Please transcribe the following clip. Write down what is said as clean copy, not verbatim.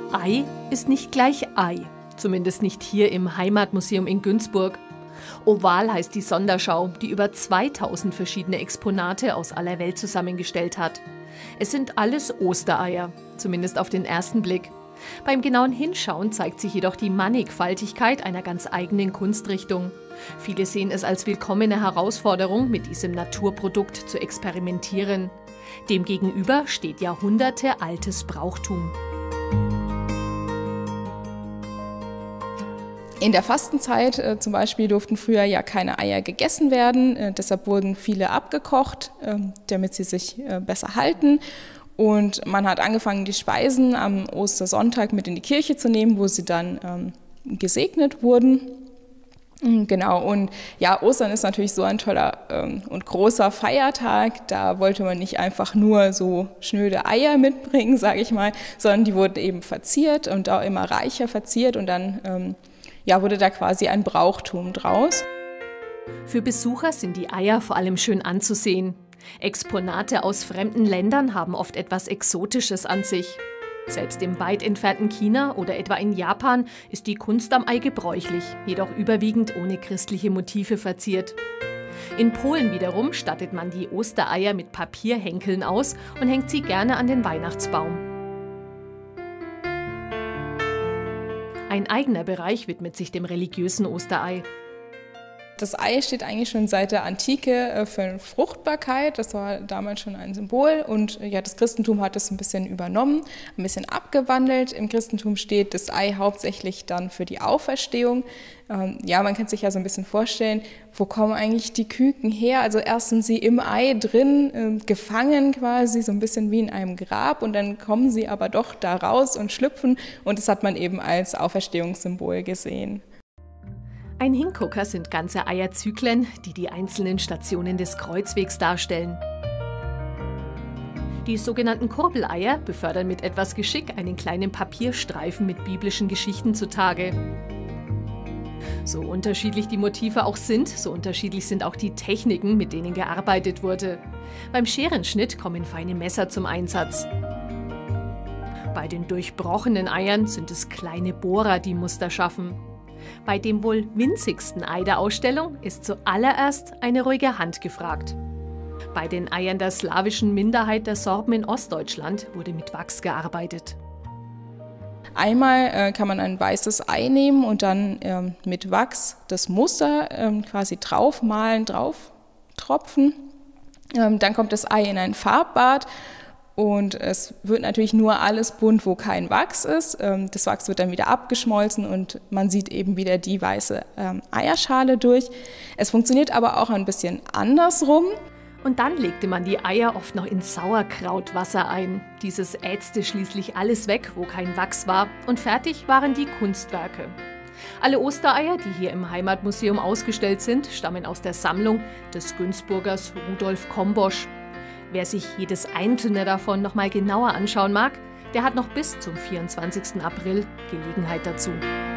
Ei ist nicht gleich Ei, zumindest nicht hier im Heimatmuseum in Günzburg. Oval heißt die Sonderschau, die über 2000 verschiedene Exponate aus aller Welt zusammengestellt hat. Es sind alles Ostereier, zumindest auf den ersten Blick. Beim genauen Hinschauen zeigt sich jedoch die Mannigfaltigkeit einer ganz eigenen Kunstrichtung. Viele sehen es als willkommene Herausforderung, mit diesem Naturprodukt zu experimentieren. Demgegenüber steht jahrhundertealtes Brauchtum. In der Fastenzeit zum Beispiel durften früher ja keine Eier gegessen werden, deshalb wurden viele abgekocht, damit sie sich besser halten. Und man hat angefangen, die Speisen am Ostersonntag mit in die Kirche zu nehmen, wo sie dann gesegnet wurden. Genau, und ja, Ostern ist natürlich so ein toller und großer Feiertag. Da wollte man nicht einfach nur so schnöde Eier mitbringen, sage ich mal, sondern die wurden eben verziert und auch immer reicher verziert und dann wurde da quasi ein Brauchtum draus. Für Besucher sind die Eier vor allem schön anzusehen. Exponate aus fremden Ländern haben oft etwas Exotisches an sich. Selbst im weit entfernten China oder etwa in Japan ist die Kunst am Ei gebräuchlich, jedoch überwiegend ohne christliche Motive verziert. In Polen wiederum stattet man die Ostereier mit Papierhenkeln aus und hängt sie gerne an den Weihnachtsbaum. Ein eigener Bereich widmet sich dem religiösen Osterei. Das Ei steht eigentlich schon seit der Antike für Fruchtbarkeit. Das war damals schon ein Symbol. Und ja, das Christentum hat das ein bisschen übernommen, ein bisschen abgewandelt. Im Christentum steht das Ei hauptsächlich dann für die Auferstehung. Man kann sich ja so ein bisschen vorstellen, wo kommen eigentlich die Küken her? Also erst sind sie im Ei drin, gefangen quasi, so ein bisschen wie in einem Grab. Und dann kommen sie aber doch da raus und schlüpfen. Und das hat man eben als Auferstehungssymbol gesehen. Ein Hingucker sind ganze Eierzyklen, die die einzelnen Stationen des Kreuzwegs darstellen. Die sogenannten Kurbeleier befördern mit etwas Geschick einen kleinen Papierstreifen mit biblischen Geschichten zutage. So unterschiedlich die Motive auch sind, so unterschiedlich sind auch die Techniken, mit denen gearbeitet wurde. Beim Scherenschnitt kommen feine Messer zum Einsatz. Bei den durchbrochenen Eiern sind es kleine Bohrer, die Muster schaffen. Bei dem wohl winzigsten Ei der Ausstellung ist zuallererst eine ruhige Hand gefragt. Bei den Eiern der slawischen Minderheit der Sorben in Ostdeutschland wurde mit Wachs gearbeitet. Einmal kann man ein weißes Ei nehmen und dann mit Wachs das Muster quasi draufmalen, drauf tropfen. Dann kommt das Ei in ein Farbbad. Und es wird natürlich nur alles bunt, wo kein Wachs ist. Das Wachs wird dann wieder abgeschmolzen und man sieht eben wieder die weiße Eierschale durch. Es funktioniert aber auch ein bisschen andersrum. Und dann legte man die Eier oft noch in Sauerkrautwasser ein. Dieses ätzte schließlich alles weg, wo kein Wachs war. Und fertig waren die Kunstwerke. Alle Ostereier, die hier im Heimatmuseum ausgestellt sind, stammen aus der Sammlung des Günzburgers Rudolf Kombosch. Wer sich jedes einzelne davon noch mal genauer anschauen mag, der hat noch bis zum 24. April Gelegenheit dazu.